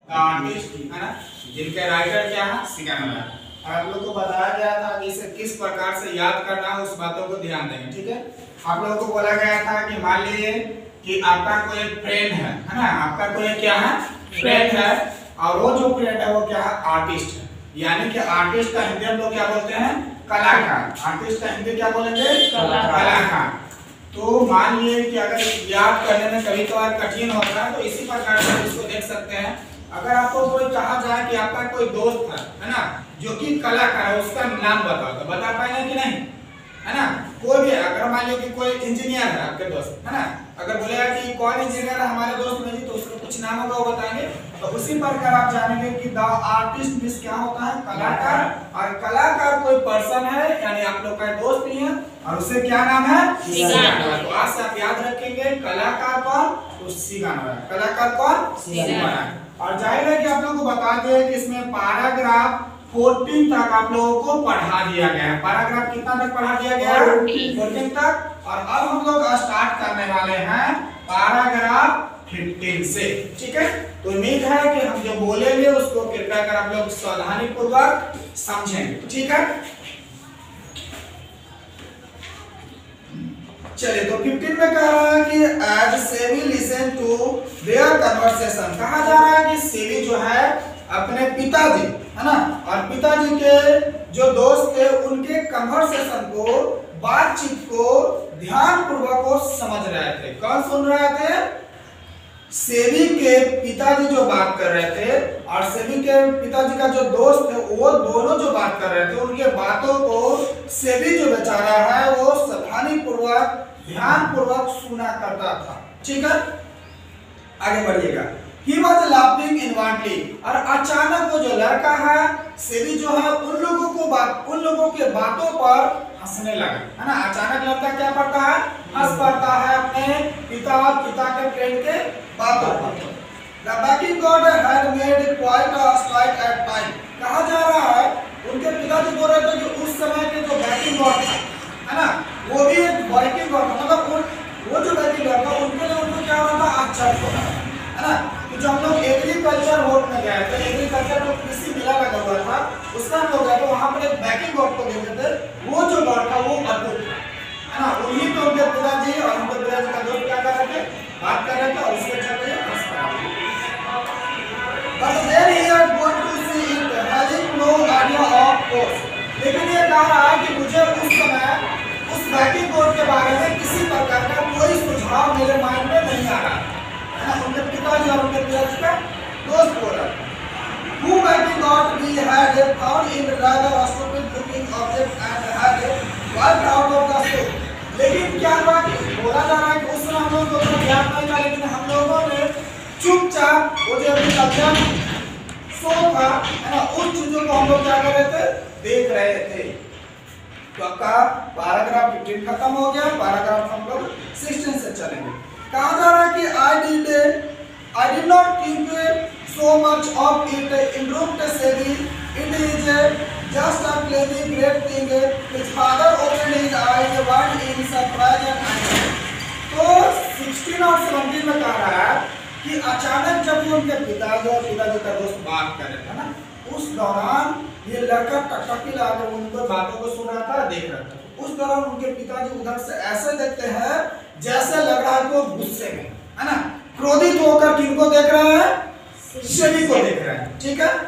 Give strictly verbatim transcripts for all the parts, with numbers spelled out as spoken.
Artist है ना, जिनके राइटर क्या है सिकाना। आप लोग को बताया गया था कि इसे किस प्रकार से याद करना है, उस बातों को ध्यान देंगे। ठीक है, आप लोगों को बोला गया था कि मान लीजिए कि आपका कोई फ्रेंड है है ना, आपका कोई क्या है फ्रेंड है, और वो जो फ्रेंड है वो क्या है आर्टिस्ट है। यानी कि आर्टिस्ट का हिंदी हम लोग क्या बोलते हैं कलाकार। आर्टिस्ट का हिंदी क्या बोलेंगे कलाकार। तो मान लीजिए कि अगर याद करने में कभी कभार कठिन होता है तो इसी प्रकार से इसको देख सकते हैं। अगर आपको कोई कहा जाए कि आपका कोई दोस्त है है ना जो कि कलाकार है, उसका नाम बताओ, तो बता पाएंगे कि नहीं, है ना। कोई भी अगर मान लीजिए कि कोई इंजीनियर है आपके दोस्त है ना, अगर बोलेगा कि कौन इंजीनियर है हमारे दोस्त में जी, तो उसका कुछ नाम होगा वो बताएंगे। तो उसी प्रकार आप जानेंगे कि द आर्टिस्ट मींस क्या होता है कलाकार, और कलाकार कोई पर्सन है यानी आप लोग का दोस्त भी है और उसे क्या नाम है सिकाना। तो आज से आप याद रखेंगे कलाकार कौन, तो सिकाना। कलाकार कौन सिकाना। और जाहिर है कि आप लोगों को बता दें कि इसमें पैराग्राफ चौदह तक आप लोगों को पढ़ा दिया गया है। पैराग्राफ कितना तक पढ़ा दिया गया है चौदह तक। और अब हम लोग स्टार्ट करने वाले हैं पैराग्राफ पंद्रह से। ठीक है, तो उम्मीद है कि हम जो बोलेंगे उसको कृपया कर आप लोग सावधानी पूर्वक समझेंगे। ठीक है, चलिए तो पंद्रह में कह रहा है कि एज सेवी लिसन टू देयर कन्वर्सेशन। कहा जा रहा है कि सेवी जो है अपने पिताजी है ना, और पिताजी के जो दोस्त थे उनके कन्वर्सेशन को, बातचीत को ध्यान पूर्वक वो समझ रहे थे। कौन सुन रहे थे, सेवी के पिताजी जो बात कर रहे थे और सेवी के पिताजी का जो दोस्त है वो दोनों जो बात कर रहे थे, उनके बातों को सेवी जो बेचारा है वो सावधानी पूर्वक ध्यान पूर्वक सुना करता था। ठीक है, आगे बढ़िएगा। He was laughing inwardly, और अचानक वो जो लड़का है सेवी जो है उन लोगों को बात उन लोगों के बातों पर हंसने लगा है ना। अचानक लड़का क्या पड़ता है हंस पड़ता है अपने पिता और पिता के फ्रेंड के बातों पर। The backing god had made quite a strike at time। कहा जा रहा है उनके पिताजी बोल रहे थे कि उस समय के जो बैकिंग गॉड था है ना, वो भी एक बैकिंग गॉड था, मतलब वो जो बैकिंग गॉड था उनके लिए उनको क्या होता था आश्चर्य होता है ना। तो जब हम लोग एग्रीकल्चर बोर्ड में गए थे, एग्रीकल्चर जो कृषि मेला लगा हुआ था उसका हम लोग गए तो वहां पर एक बैकिंग गॉड को देखे थे। वो जो गॉड था वो अद्भुत था है ना। उन्हीं पे उनके पिताजी और उनके पिताजी का दोस्त क्या कर रहे थे बात कर रहे थे और उसके चलते हंस रहे थे। But then he had gone to see it, having no idea of course। लेकिन ये कह रहा है कि मुझे उस समय उस बैकिंग गॉड के बारे में किसी प्रकार का कोई सुझाव मेरे माइंड में नहीं आ रहा है ना। उनके पिताजी और उनके पिताजी का दोस्त बोला who backing God we had found in rather a stupid looking object and had walked out of the store। लेकिन क्या हुआ कि बोला जा रहा है कि उस समय हम लोगों को ध्यान नहीं था, लेकिन हम लोगों ने चुपचाप वो जो अभी कब्जा सो था है ना उस चीजों को हम लोग क्या कर रहे थे देख रहे थे। तो आपका पैराग्राफ पंद्रह खत्म हो गया। पैराग्राफ हम लोग सोलह से चलेंगे। कहा जा रहा है कि I did I did not think so much of it in room to say it is just a plain great thing। His father opened his eyes wide in surprise and anger। तो सोलह और सत्रह में कह रहा है कि अचानक जब उनके पिताजी और पिताजी का दोस्त बात कर रहे थे ना, उस दौरान ये लड़का टकटकी लगाकर उनको बातों को सुन रहा था, देख रहा था। उस दौरान उनके पिताजी उधर से ऐसे देखते हैं जैसे लग रहा है वो गुस्से में है ना, क्रोधित होकर किनको देख रहे हैं सेवी को देख रहे हैं। ठीक है,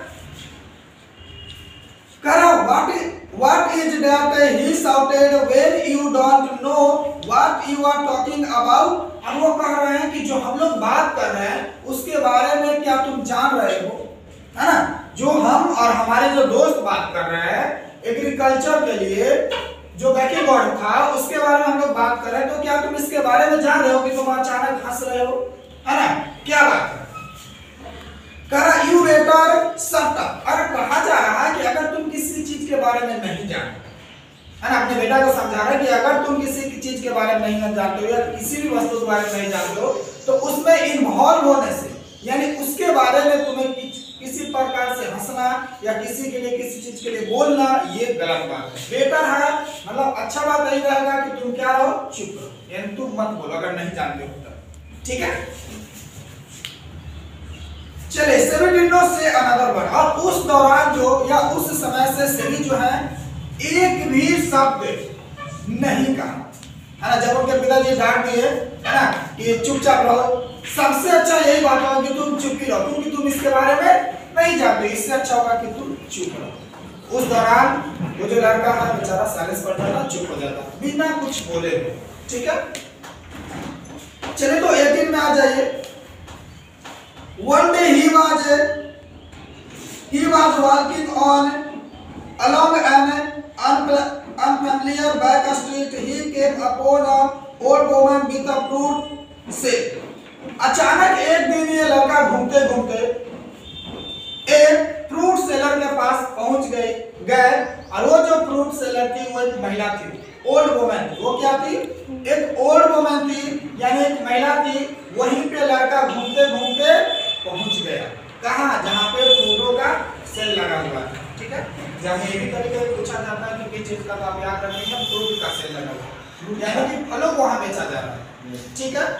करा what what is that he shouted when you don't know what you are talking about. अब वो कह रहे हैं कि जो हम लोग बात कर रहे हैं उसके बारे में क्या तुम जान रहे हो है ना। जो हम और हमारे जो दोस्त बात कर रहे हैं एग्रीकल्चर के लिए जो बैकिंग गॉड था उसके बारे में हम लोग बात कर रहे हैं, तो क्या तुम इसके बारे में जान रहे हो कि तुम अचानक हंस रहे हो है ना, क्या बात है। करा यू बेटर शट अप। और कहा जा रहा है कि अगर तुम किसी चीज के बारे में नहीं जानते है ना, अपने बेटा को समझा रहे हैं कि अगर तुम किसी की चीज के बारे में नहीं जानते हो या किसी भी वस्तु के बारे में नहीं जानते हो तो उसमें इन्वॉल्व होने से यानी उसके बारे में तुम्हें किसी प्रकार से हंसना या किसी के लिए किसी चीज के लिए बोलना ये गलत बात है। बेटर है मतलब अच्छा बात यही रहेगा कि तुम क्या रहो चुप रहो, यानी तुम मत बोलो अगर नहीं जानते हो तब। ठीक है, चलिए सेवी did not say another word, और उस दौरान जो या उस समय से सेवी जो है एक भी शब्द नहीं कहा, है ना। जब उनके पिताजी डांट दिए, है ना, कि चुपचाप रहो, सबसे अच्छा यही बात होगा कि तुम चुप ही रहो, क्योंकि तुम इसके बारे में नहीं जानते, इससे अच्छा होगा कि तुम चुप रहो। उस दौरान वो जो लड़का है बेचारा साइलेंस पड़ जाता, चुप हो जाता बिना कुछ बोले। ठीक है, चलिए तो अठारह में आ जाइए। One day he was he was walking on along an unfamiliar back street. He came upon a old woman with a fruit sale. अचानक एक दिन ये लड़का घूमते घूमते एक फ्रूट सेलर के पास पहुंच गए गए और वो जो फ्रूट सेलर थी वो एक महिला थी, ओल्ड वुमन। वो क्या थी? एक ओल्ड वुमन थी, यानी एक महिला थी। वहीं पे लड़का घूमते घूमते पहुंच गया, कहां? जहां पे फ्रूटों का सेल लगा हुआ है। ठीक है, जब ये भी तरीके से पूछा जाता है कि किस चीज का आप याद रखेंगे, फ्रूट का सेल लगा हुआ, यानी कि फलों को वहां बेचा जा रहा है। ठीक है,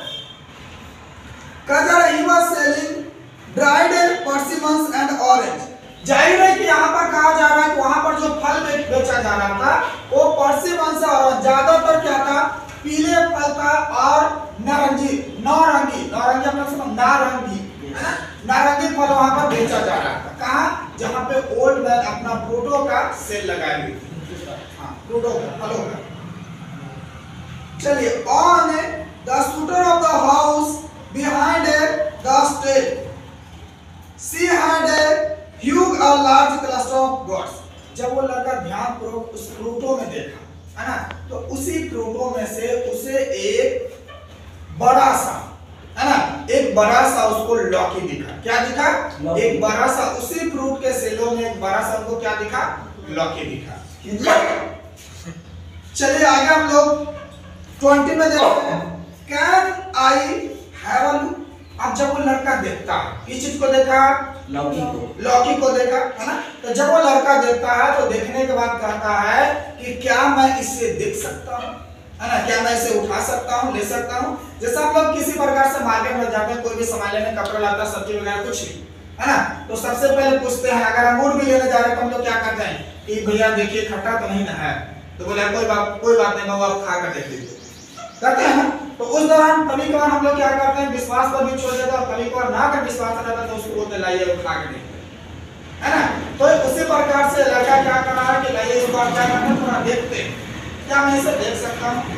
कजर he was selling dried persimmons and orange. जाहिर है कि यहाँ पर कहा जा रहा है कि वहां पर जो फल बेचा जा रहा था वो परसिमन्स और ज्यादातर क्या था? पीले फल था और नारंगी नारंगी नारंगी अपना समझ नारंगी है ना, नारंगी फल वहां पर बेचा जा रहा था। कहां? जहां पे ओल्ड मैन अपना फ्रूटों का सेल लगाए हुए थे। हां, फ्रूटों का, फलों का। चलिए, on the shutter of the house behind the stage she had huge a large cluster of birds. जब वो लड़का ध्यानपूर्वक उस फ्रूटों में देखा, है ना, तो उसी फ्रूटों में से उसे एक बड़ा सा, है ना, एक बड़ा सा उसको लौकी दिखा। क्या दिखा? एक बड़ा सा, उसी फ्रूट के सेलों में एक बड़ा सा उनको क्या दिखा? लौकी दिखा। चलिए आगे हम लोग बीस में देखते हैं। Can I have a look. अब जब वो लड़का देखता है, किस चीज को देखा? लौकी को, लौकी को देखा, है ना। तो जब वो लड़का देखता है तो देखने के बाद कहता है कि क्या मैं इसे देख सकता हूँ, है ना, क्या मैं इसे उठा सकता हूँ, ले सकता हूँ। जैसे हम लोग किसी प्रकार से मार्केट में जाते हैं, कोई भी सामान लेने, कपड़ा लाता है, सब्जी वगैरह कुछ भी, है ना, तो सबसे पहले पूछते हैं, अगर अंगूर भी लेने जा रहे हैं तो हम लोग क्या करते हैं कि भैया देखिए खट्टा तो नहीं ना है, तो बोले कोई बात कोई बात नहीं बाबू, आप खा कर देख लीजिए, करते हैं ना। तो उस दौरान कभी कभार हम लोग क्या करते हैं, विश्वास पर भी छोड़ देते हैं, और कभी कभार ना कर विश्वास रहता तो उसको बोलते लाइए वो खा के देखते, है ना। तो उसी प्रकार से लड़का क्या कर रहा है कि लाइए इसको आप क्या करते हैं, थोड़ा देखते हैं, क्या मैं इसे देख सकता हूँ।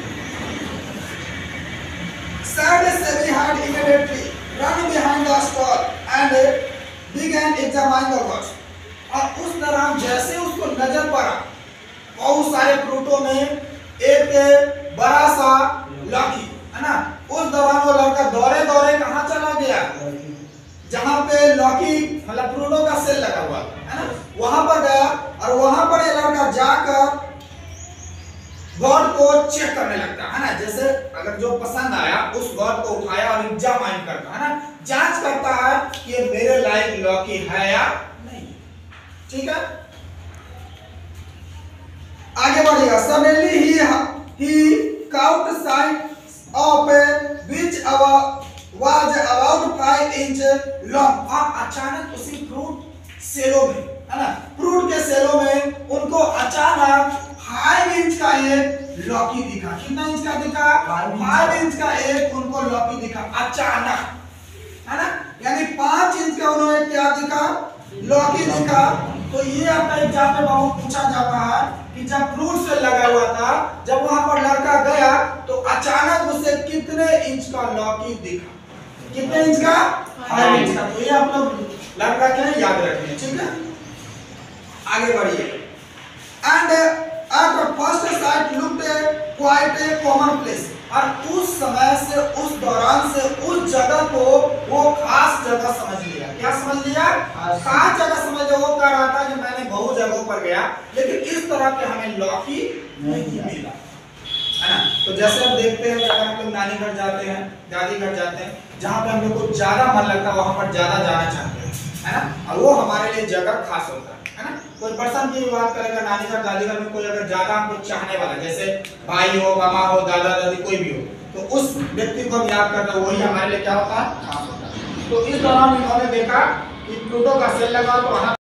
Sad Sevi had immediately run behind the stall and began examining the birds. और उस दौरान जैसे उसको नजर पड़ा बहुत सारे फ्रूटों में एक बड़ा सा लौकी, है ना, उस दौरान वो लड़का दौड़े दौड़े कहाँ चला गया? जहां पे लौकी मतलब फ्रूटों का सेल लगा हुआ है ना, वहां पर गया और वहां पर ये लड़का जाकर गॉड को चेक करने लगता है ना। जैसे अगर जो पसंद आया उस गॉड को उठाया और एग्जामाइन करता है ना, जांच करता है कि ये मेरे लायक लौकी है या नहीं। ठीक है, आगे बढ़िएगा। Suddenly he he caught sight of a which was about five inch long। और अचानक उसी फ्रूट सेलों में, है ना, फ्रूट के सेलों में उनको अचानक फाइव इंच का एक लौकी दिखा। कितना इंच का दिखा? फाइव इंच का एक उनको लौकी दिखा अचानक, है ना, यानी पांच इंच का उन्होंने क्या दिखा? लौकी दिखा। तो ये आपका एग्जाम में बहुत पूछा जाता है कि जब फ्रूट से लगा हुआ था, जब वहां पर लड़का गया तो अचानक उसे कितने इंच का लौकी दिखा? कितने इंच का? फाइव इंच का। तो ये आप लोग लड़का क्या याद रखेंगे। ठीक है, आगे बढ़िए। And at the first sight looked quite a common place. और उस समय से, उस दौरान से उस जगह को वो खास जगह समझ लिया। क्या समझ लिया? खास जगह समझ लिया। वो कह रहा था कि मैंने बहुत जगहों पर गया लेकिन इस तरह के हमें लौकी नहीं मिला, है ना। तो जैसे हम देखते हैं अगर हम लोग नानी घर जाते हैं, दादी घर जाते हैं, जहाँ पे हम लोग को ज्यादा मन लगता है वहां पर ज्यादा जाना चाहते हैं, है ना, और वो हमारे लिए जगह खास होता है, है ना। कोई पर्सन की बात करेगा, नानी घर दादी घर में कोई अगर ज्यादा हमको चाहने वाला, जैसे भाई हो, मामा हो, दादा दादी कोई भी हो, तो उस व्यक्ति को हम याद करते हैं, वही हमारे लिए क्या होता है? खास होता है। तो इस दौरान इन्होंने देखा कि प्लूटो का सेल लगा तो